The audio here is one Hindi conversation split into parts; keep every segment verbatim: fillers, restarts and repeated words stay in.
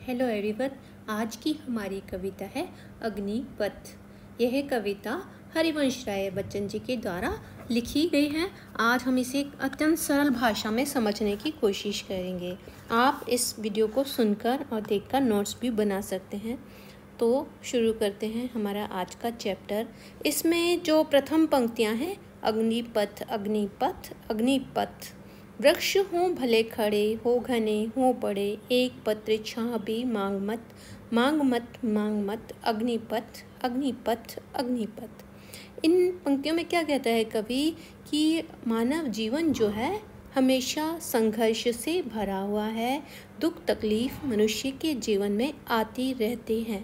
Hello everyone. आज की हमारी कविता है अग्निपथ। यह कविता हरिवंश राय बच्चन जी के द्वारा लिखी गई है। आज हम इसे अत्यंत सरल भाषा में समझने की कोशिश करेंगे। आप इस वीडियो को सुनकर और देखकर नोट्स भी बना सकते हैं। तो शुरू करते हैं हमारा आज का चैप्टर। इसमें जो प्रथम पंक्तियां हैं, अग्निपथ अग्निपथ अग्निपथ। वृक्ष हों भले खड़े, हो घने हो बड़े, एक पत्र छाह भी मांग मत, मांग मत मांग मत, अग्निपथ अग्निपथ अग्निपथ। इन पंक्तियों में क्या कहता है कवि कि मानव जीवन जो है हमेशा संघर्ष से भरा हुआ है। दुख तकलीफ मनुष्य के जीवन में आती रहती हैं।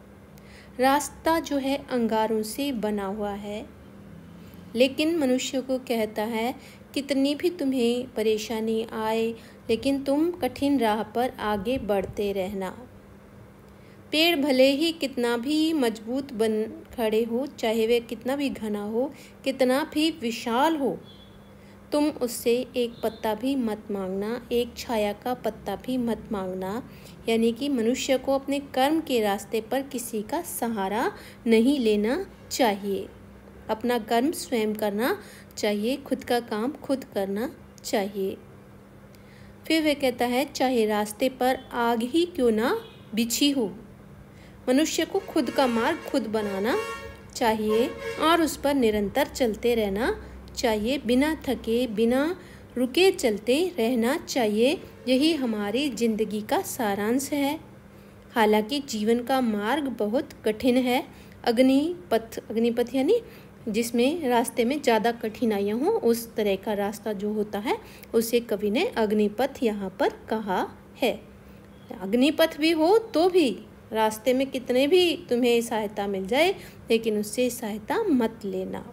रास्ता जो है अंगारों से बना हुआ है, लेकिन मनुष्य को कहता है कितनी भी तुम्हें परेशानी आए, लेकिन तुम कठिन राह पर आगे बढ़ते रहना। पेड़ भले ही कितना भी मजबूत बन खड़े हो, चाहे वे कितना भी घना हो, कितना भी विशाल हो, तुम उससे एक पत्ता भी मत मांगना, एक छाया का पत्ता भी मत मांगना। यानी कि मनुष्य को अपने कर्म के रास्ते पर किसी का सहारा नहीं लेना चाहिए। अपना कर्म स्वयं करना चाहिए, खुद का काम खुद करना चाहिए। फिर वह कहता है चाहे रास्ते पर आग ही क्यों ना बिछी हो, मनुष्य को खुद का मार्ग खुद बनाना चाहिए और उस पर निरंतर चलते रहना चाहिए। बिना थके बिना रुके चलते रहना चाहिए। यही हमारी जिंदगी का सारांश है। हालांकि जीवन का मार्ग बहुत कठिन है। अग्निपथ अग्निपथ यानी जिसमें रास्ते में ज़्यादा कठिनाइयाँ हों, उस तरह का रास्ता जो होता है उसे कवि ने अग्निपथ यहाँ पर कहा है। अग्निपथ भी हो तो भी रास्ते में कितने भी तुम्हें सहायता मिल जाए, लेकिन उससे सहायता मत लेना।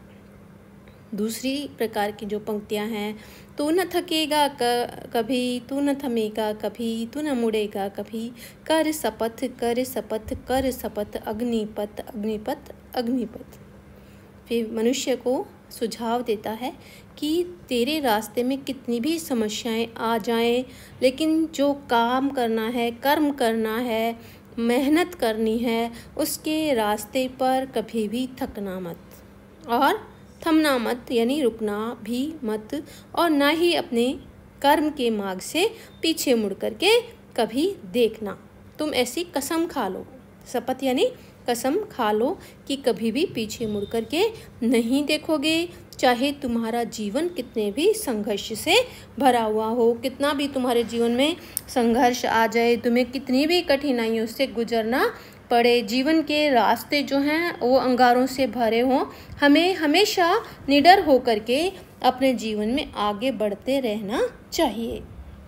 दूसरी प्रकार की जो पंक्तियाँ हैं, तू न थकेगा कभी, तू न थमेगा कभी, तू न मुड़ेगा कभी, कर शपथ कर शपथ कर शपथ, अग्निपथ अग्निपथ अग्निपथ। फिर मनुष्य को सुझाव देता है कि तेरे रास्ते में कितनी भी समस्याएं आ जाएं, लेकिन जो काम करना है, कर्म करना है, मेहनत करनी है, उसके रास्ते पर कभी भी थकना मत और थमना मत, यानी रुकना भी मत, और ना ही अपने कर्म के मार्ग से पीछे मुड़ करके कभी देखना। तुम ऐसी कसम खा लो, शपथ यानी कसम खा लो कि कभी भी पीछे मुड़ करके नहीं देखोगे। चाहे तुम्हारा जीवन कितने भी संघर्ष से भरा हुआ हो, कितना भी तुम्हारे जीवन में संघर्ष आ जाए, तुम्हें कितनी भी कठिनाइयों से गुजरना पड़े, जीवन के रास्ते जो हैं वो अंगारों से भरे हों, हमें हमेशा निडर होकर के अपने जीवन में आगे बढ़ते रहना चाहिए।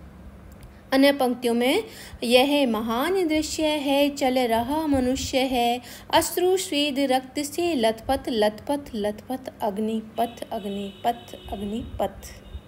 अन्य पंक्तियों में यह महान दृश्य है, चल रहा मनुष्य है, अश्रु स्वेद रक्त से लथपथ लथपथ लथपथ, अग्निपथ अग्निपथ अग्निपथ।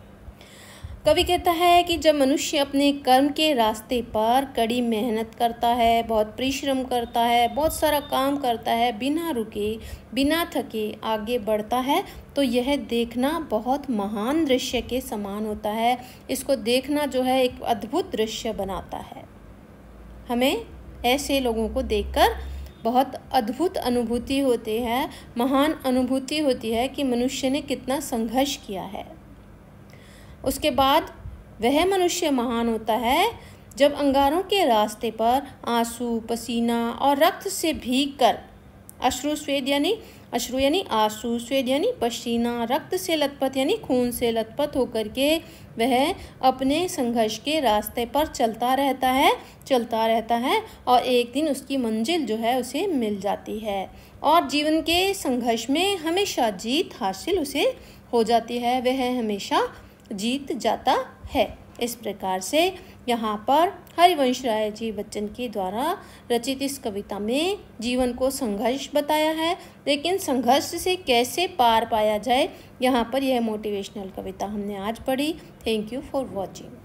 कवि कहता है कि जब मनुष्य अपने कर्म के रास्ते पर कड़ी मेहनत करता है, बहुत परिश्रम करता है, बहुत सारा काम करता है, बिना रुके बिना थके आगे बढ़ता है, तो यह देखना बहुत महान दृश्य के समान होता है। इसको देखना जो है एक अद्भुत दृश्य बनाता है। हमें ऐसे लोगों को देखकर बहुत अद्भुत अनुभूति होती है, महान अनुभूति होती है कि मनुष्य ने कितना संघर्ष किया है। उसके बाद वह मनुष्य महान होता है जब अंगारों के रास्ते पर आंसू पसीना और रक्त से भीग कर, अश्रु स्वेद यानी अश्रु यानी आंसू, स्वेद यानी पसीना, रक्त से लथपथ यानी खून से लथपथ होकर के वह अपने संघर्ष के रास्ते पर चलता रहता है चलता रहता है और एक दिन उसकी मंजिल जो है उसे मिल जाती है और जीवन के संघर्ष में हमेशा जीत हासिल उसे हो जाती है। वह हमेशा जीत जाता है। इस प्रकार से यहाँ पर हरिवंश राय जी बच्चन के द्वारा रचित इस कविता में जीवन को संघर्ष बताया है, लेकिन संघर्ष से कैसे पार पाया जाए, यहाँ पर यह मोटिवेशनल कविता हमने आज पढ़ी। Thank you for watching.